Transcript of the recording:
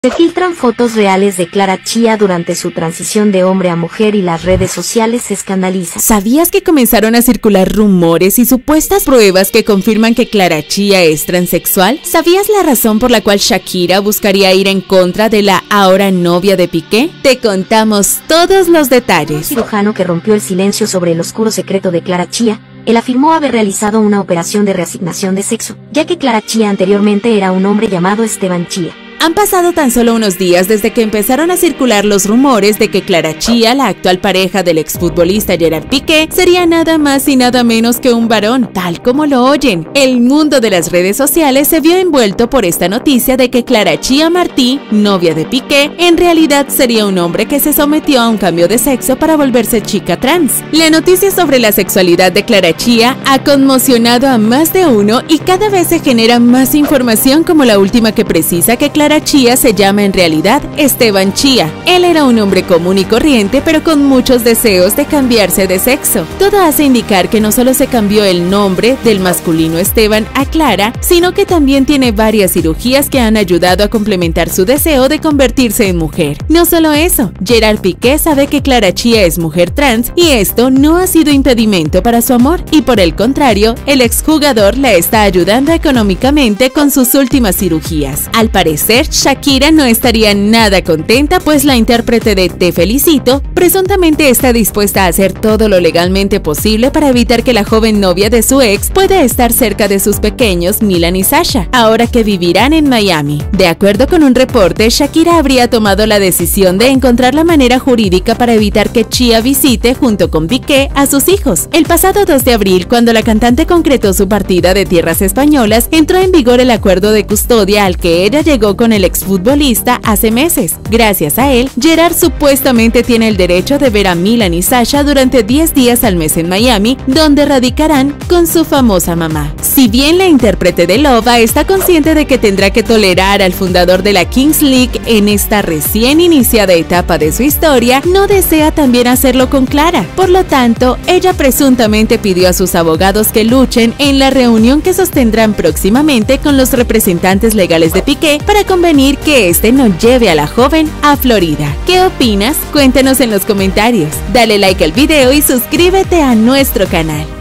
Se filtran fotos reales de Clara Chía durante su transición de hombre a mujer y las redes sociales se escandalizan. ¿Sabías que comenzaron a circular rumores y supuestas pruebas que confirman que Clara Chía es transexual? ¿Sabías la razón por la cual Shakira buscaría ir en contra de la ahora novia de Piqué? Te contamos todos los detalles. Un cirujano que rompió el silencio sobre el oscuro secreto de Clara Chía, él afirmó haber realizado una operación de reasignación de sexo, ya que Clara Chía anteriormente era un hombre llamado Esteban Chía. Han pasado tan solo unos días desde que empezaron a circular los rumores de que Clara Chía, la actual pareja del exfutbolista Gerard Piqué, sería nada más y nada menos que un varón, tal como lo oyen. El mundo de las redes sociales se vio envuelto por esta noticia de que Clara Chía Martí, novia de Piqué, en realidad sería un hombre que se sometió a un cambio de sexo para volverse chica trans. La noticia sobre la sexualidad de Clara Chía ha conmocionado a más de uno y cada vez se genera más información, como la última que precisa que Clara Chía se llama en realidad Esteban Chía. Él era un hombre común y corriente, pero con muchos deseos de cambiarse de sexo. Todo hace indicar que no solo se cambió el nombre del masculino Esteban a Clara, sino que también tiene varias cirugías que han ayudado a complementar su deseo de convertirse en mujer. No solo eso, Gerard Piqué sabe que Clara Chía es mujer trans y esto no ha sido impedimento para su amor, y por el contrario, el exjugador la está ayudando económicamente con sus últimas cirugías. Al parecer, Shakira no estaría nada contenta, pues la intérprete de Te Felicito presuntamente está dispuesta a hacer todo lo legalmente posible para evitar que la joven novia de su ex pueda estar cerca de sus pequeños Milan y Sasha, ahora que vivirán en Miami. De acuerdo con un reporte, Shakira habría tomado la decisión de encontrar la manera jurídica para evitar que Chía visite junto con Piqué a sus hijos. El pasado 2 de abril, cuando la cantante concretó su partida de tierras españolas, entró en vigor el acuerdo de custodia al que ella llegó con el exfutbolista hace meses. Gracias a él, Gerard supuestamente tiene el derecho de ver a Milan y Sasha durante 10 días al mes en Miami, donde radicarán con su famosa mamá. Si bien la intérprete de Loba está consciente de que tendrá que tolerar al fundador de la Kings League en esta recién iniciada etapa de su historia, no desea también hacerlo con Clara. Por lo tanto, ella presuntamente pidió a sus abogados que luchen en la reunión que sostendrán próximamente con los representantes legales de Piqué para convenir que este no lleve a la joven a Florida. ¿Qué opinas? Cuéntanos en los comentarios. Dale like al video y suscríbete a nuestro canal.